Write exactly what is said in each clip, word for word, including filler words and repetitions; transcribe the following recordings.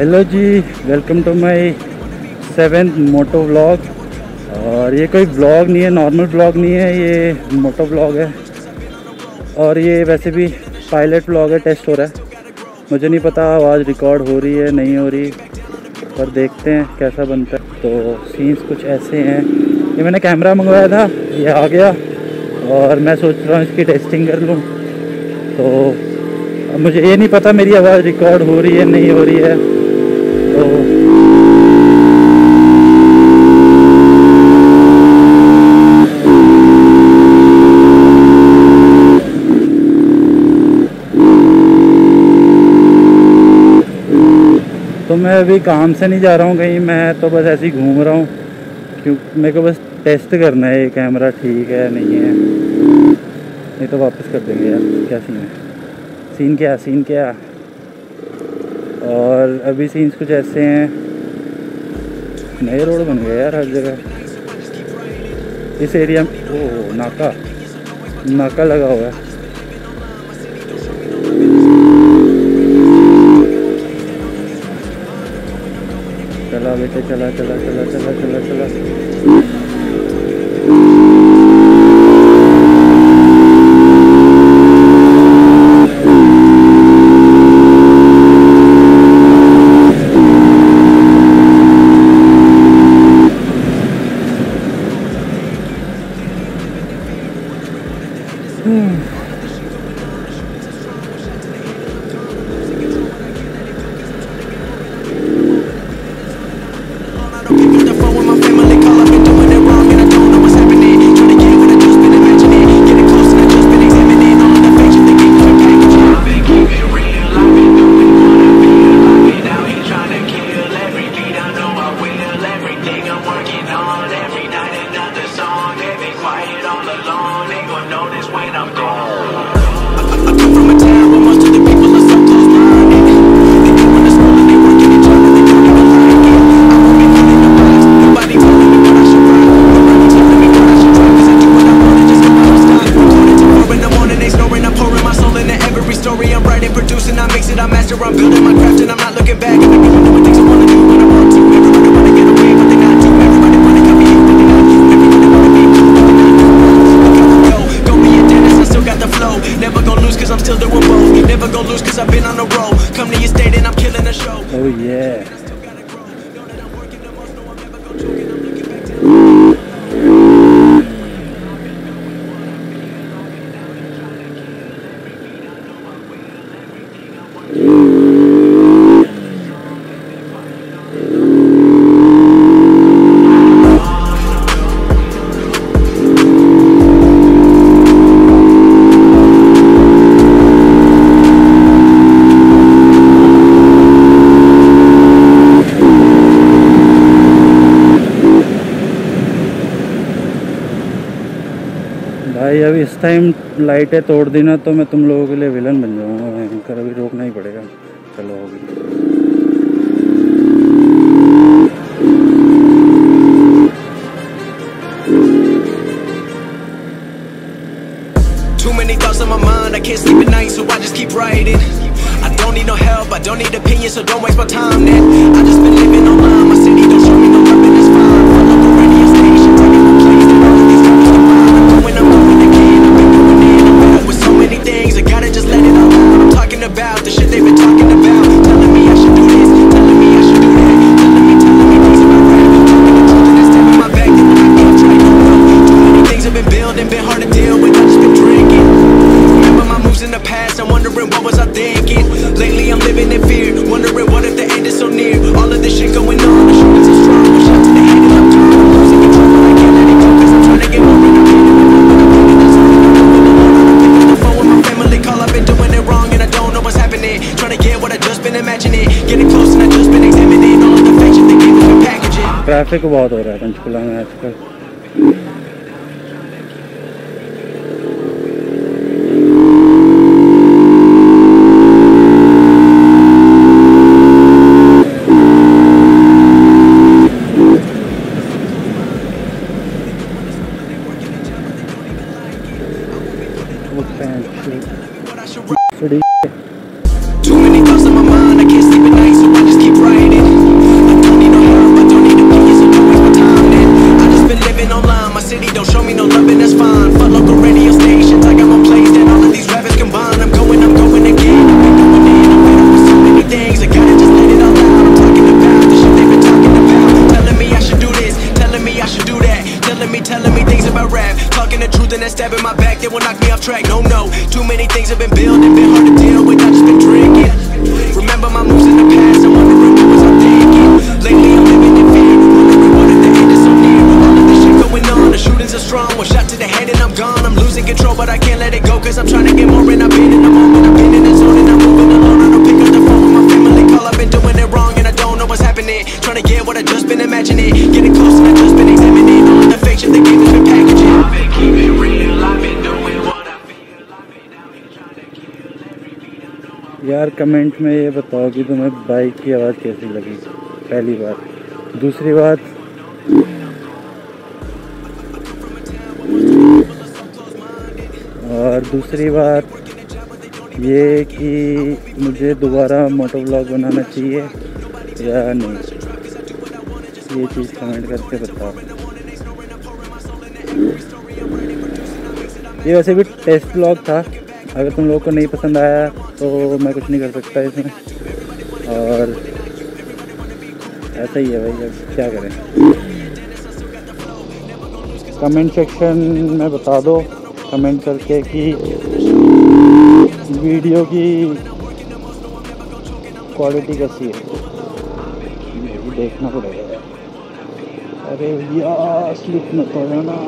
Hello जी, welcome to my seventh moto vlog. और ये कोई व्लॉग नहीं है, नॉर्मल व्लॉग नहीं है, ये मोटो व्लॉग है। और ये वैसे भी पायलट व्लॉग है, टेस्ट हो रहा है। मुझे नहीं पता आवाज़ रिकॉर्ड हो रही है नहीं हो रही, पर देखते हैं कैसा बनता है। तो सीन्स कुछ ऐसे हैं। ये मैंने कैमरा मंगवाया था, ये आ गया और मैं सोच रहा हूँ इसकी टेस्टिंग कर लूँ। तो अब मुझे ये नहीं पता मेरी आवाज़ रिकॉर्ड हो रही है नहीं हो रही है। तो तो मैं अभी काम से नहीं जा रहा हूँ कहीं, मैं तो बस ऐसे ही घूम रहा हूँ, क्योंकि मेरे को बस टेस्ट करना है ये कैमरा ठीक है नहीं है, नहीं तो वापस कर देंगे यार। क्या सीन है, सीन क्या सीन क्या। और अभी सीन्स कुछ ऐसे हैं, नए रोड बन गए यार हर जगह इस एरिया में। ओह नाका नाका लगा हुआ है। चला बेटे चला चला चला चला चला चला Oh yeah. भाई अभी इस टाइम लाइटें तोड़ दी ना तो मैं तुम लोगों के लिए विलन बन जाऊंगा। भयंकर अभी रोकना ही पड़ेगा। चलो अभी Too many thoughts on my mind, I can't sleep at night, so I just keep writing. I don't need no help, I don't need opinions, so don't waste my time then. I just been living online, my city don't show me no love and it's fine. Follow the radio station, talking about plays that all of these rappers can find. I'm doing, I'm doing again, I've been doing it. I'm fed up with so many things, I gotta just let it all out. I'm talking about the shit they've been talking about. Telling me I should do this, telling me I should do that. Telling me, telling me things about rap. Talking to children that's tapping my back, then when I get trying to know. Too many things have been building, been hard to deal with, I just been drinking. Remember my moves in the past, I'm wondering what was I thinking. Lately I'm living in fear, wondering what if the end is so near. All of this shit going on, the shit is so strong. A shot to the head and I'm torn, I'm losing control, but I can't let it go, cause I'm trying to get more entertained. And I know what I'm feeling, that's all I know. With alone, I don't pick up the phone with my family, call I've been doing it wrong and I don't know what's happening. Trying to get what I just been imagining, getting close and I just been examining all of the fakes that they gave us for packaging. Traffic बहुत हो रहा है पंचकुला में आजकल। Too many thoughts on my mind, I can't sleep at night, so I just keep writing. that stab in my back that will knock me off track. No, no, too many things have been building, been hard to deal with. I just been drinking. Remember my moves in the past, I'm wondering what was I thinking. Lately I'm living in fear, wondering what if the end is so near. All of this shit going on, the shootings are strong. One shot to the head and I'm gone. I'm losing control, but I can't let it go, cause I'm trying to get more. And I've been in the moment, I've been in the zone, and I'm moving alone. I don't pick up the phone when my family call. I've been doing it wrong and I don't know what's happening. Trying to get what I just been imagining, getting close and I just been examining all of the fake shit the game has been packaging. I've been keeping real, I've been doing what I feel. I've been out here trying to kill every beat I know. यार comment में ये बताओ कि तुम्हें bike की आवाज़ कैसी लगी पहली बात। दूसरी बात, और दूसरी बात ये कि मुझे दोबारा मोटो व्लॉग बनाना चाहिए या नहीं, ये चीज़ कमेंट करके बताओ। ये वैसे भी टेस्ट व्लॉग था, अगर तुम लोगों को नहीं पसंद आया तो मैं कुछ नहीं कर सकता इसमें, और ऐसा ही है भाई, अब क्या करें। कमेंट सेक्शन में बता दो कमेंट करके कि वीडियो की क्वालिटी कैसी है, ये भी देखना पड़ेगा। अरे यार स्लिप मत हो जाना।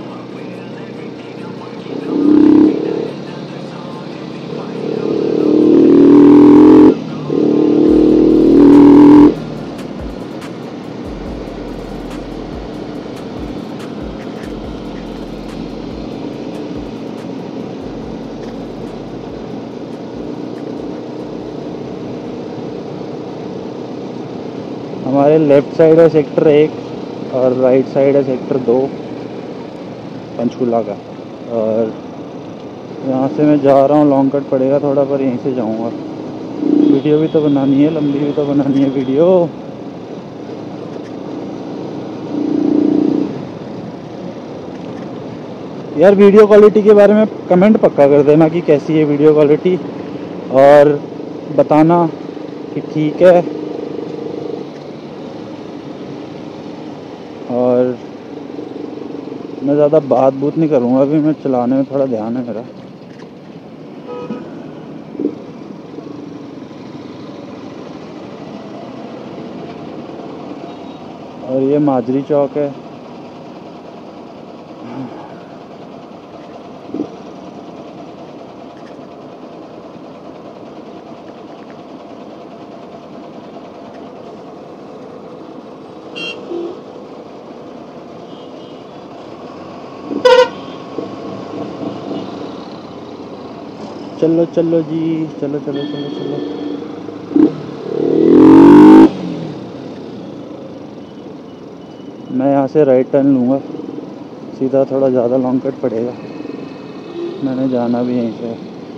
हमारे लेफ़्ट साइड है सेक्टर एक और राइट साइड है सेक्टर दो पंचकूला का, और यहाँ से मैं जा रहा हूँ, लॉन्ग कट पड़ेगा थोड़ा, पर यहीं से जाऊँगा। वीडियो भी तो बनानी है, लंबी भी तो बनानी है वीडियो। यार वीडियो क्वालिटी के बारे में कमेंट पक्का कर देना कि कैसी है वीडियो क्वालिटी, और बताना कि ठीक है। और मैं ज़्यादा बात बूत नहीं करूँगा, अभी मैं चलाने में थोड़ा ध्यान है मेरा। और ये माजरी चौक है। चलो चलो जी, चलो चलो चलो चलो। मैं यहाँ से राइट टर्न लूँगा सीधा, थोड़ा ज़्यादा लॉन्ग कट पड़ेगा, मैंने जाना भी यहीं से।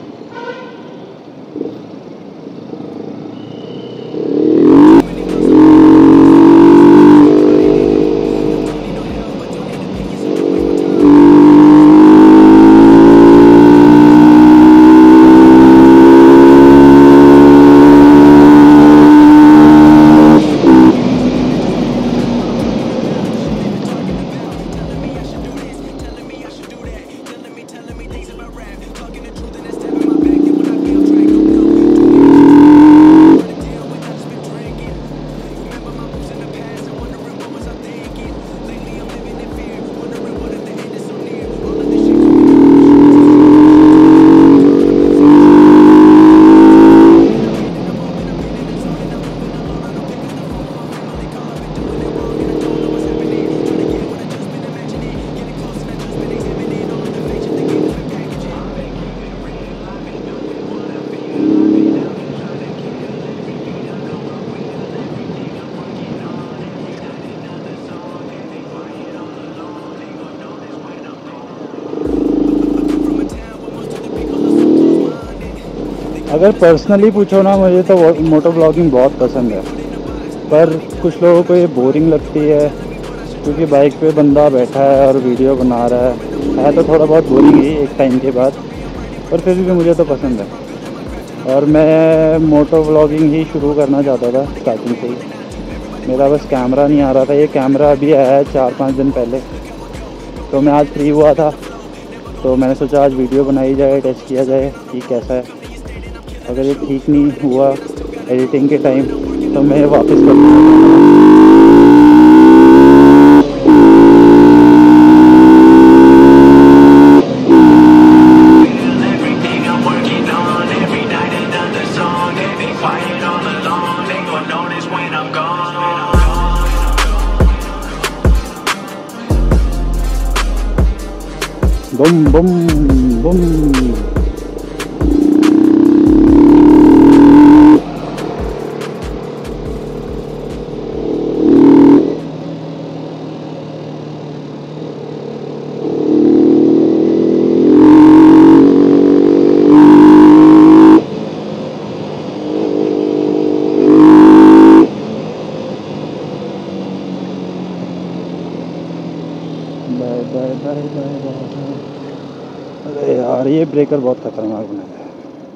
अगर पर्सनली पूछो ना, मुझे तो मोटो ब्लॉगिंग बहुत पसंद है, पर कुछ लोगों को ये बोरिंग लगती है क्योंकि बाइक पे बंदा बैठा है और वीडियो बना रहा है है तो थोड़ा बहुत बोरिंग ही एक टाइम के बाद, पर फिर भी मुझे तो पसंद है। और मैं मोटो ब्लॉगिंग ही शुरू करना चाहता था स्टार्टिंग से ही, मेरा बस कैमरा नहीं आ रहा था। ये कैमरा अभी आया है चार पाँच दिन पहले, तो मैं आज फ्री हुआ था तो मैंने सोचा आज वीडियो बनाई जाए, टेस्ट किया जाए कि कैसा है। अगर ये ठीक नहीं हुआ एडिटिंग के टाइम तो मैं वापस कर दूँगा। बम बम बम। Bye bye bye bye bye. अरे यार ये ब्रेकर बहुत खतरनाक बना है।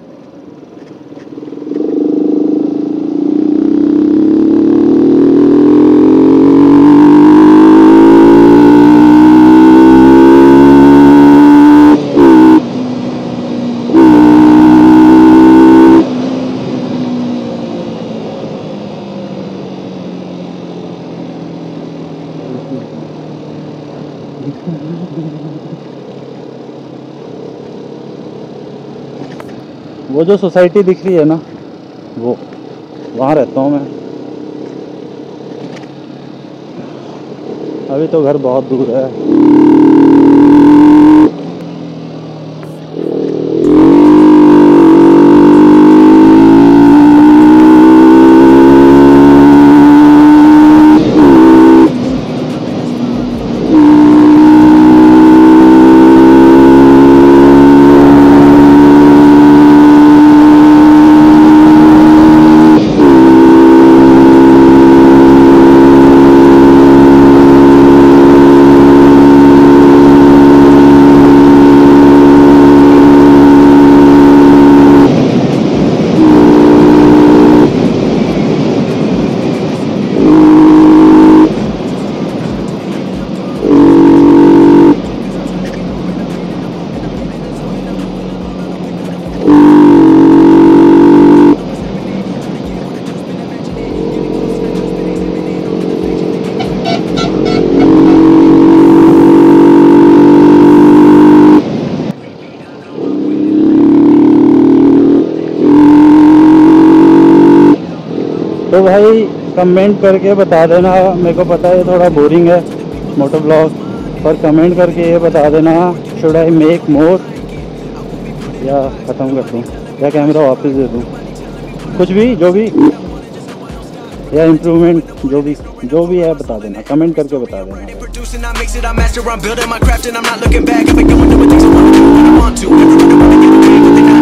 वो जो सोसाइटी दिख रही है ना, वो वहाँ रहता हूँ मैं। अभी तो घर बहुत दूर है। तो भाई कमेंट करके बता देना। मेरे को पता है थोड़ा बोरिंग है मोटो ब्लॉग, पर कमेंट करके ये बता देना शुड आई मेक मोर या ख़त्म कर दूँ या कैमरा वापस दे दूँ, कुछ भी जो भी, या इम्प्रूवमेंट जो भी जो भी है बता देना, कमेंट करके बता देना।